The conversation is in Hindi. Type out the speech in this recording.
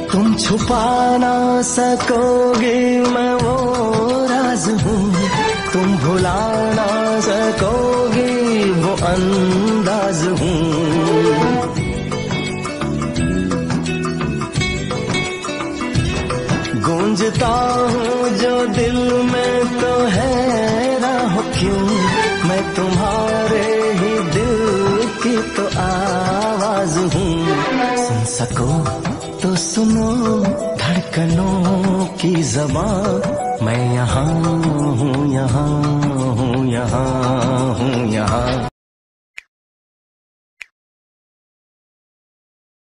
तुम छुपा ना सकोगे मैं वो राज हूँ, तुम भुला ना सकोगे वो अंदाज हूँ। गूंजता हूँ जो दिल में तो है राह क्यों, मैं तुम्हारे ही दिल की तो आवाज हूँ। सुन सको तो सुनो धड़कनों की ज़बान, मैं यहाँ हूँ, यहाँ हूँ, यहाँ हूँ, यहाँ।